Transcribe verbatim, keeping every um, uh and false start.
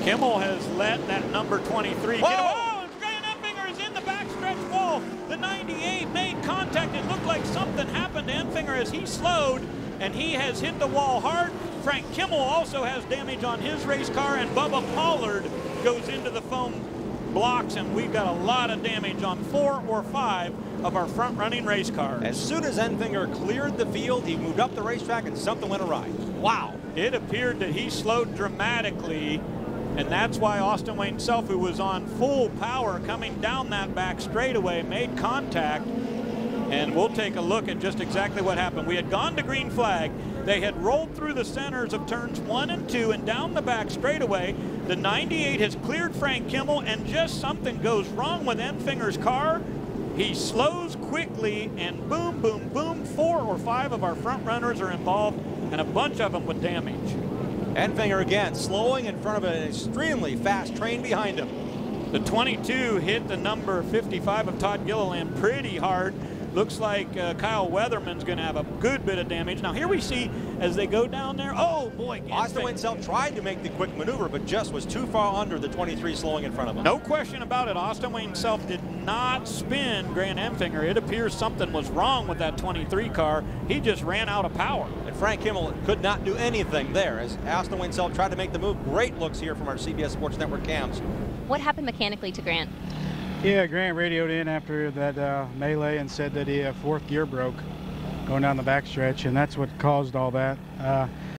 Kimmel has let that number twenty-three Whoa! get him. Oh, Grant Enfinger is in the backstretch wall. The ninety-eight made contact. It looked like something happened to Enfinger as he slowed, and he has hit the wall hard. Frank Kimmel also has damage on his race car, and Bubba Pollard goes into the foam blocks, and we've got a lot of damage on four or five of our front-running race cars. As soon as Enfinger cleared the field, he moved up the racetrack and something went awry. Wow. It appeared that he slowed dramatically, and that's why Austin Wayne Self, who was on full power coming down that back straightaway, made contact. And we'll take a look at just exactly what happened. We had gone to green flag. They had rolled through the centers of turns one and two and down the back straightaway. The ninety-eight has cleared Frank Kimmel, and just something goes wrong with Enfinger's car. He slows quickly, and boom, boom, boom, four or five of our front runners are involved, and a bunch of them with damage. Enfinger again slowing in front of an extremely fast train behind him. The twenty-two hit the number fifty-five of Todd Gilliland pretty hard. Looks like uh, Kyle Weatherman's going to have a good bit of damage. Now here we see as they go down there, oh boy. Austin Wayne Self tried to make the quick maneuver, but just was too far under the twenty-three slowing in front of him. No question about it. Austin Wayne Self did not spin Grant Enfinger. It appears something was wrong with that twenty-three car. He just ran out of power. And Frank Kimmel could not do anything there as Austin Wayne Self tried to make the move. Great looks here from our C B S Sports Network cams. What happened mechanically to Grant? Yeah, Grant radioed in after that uh, melee and said that the uh, fourth gear broke going down the backstretch, and that's what caused all that. Uh,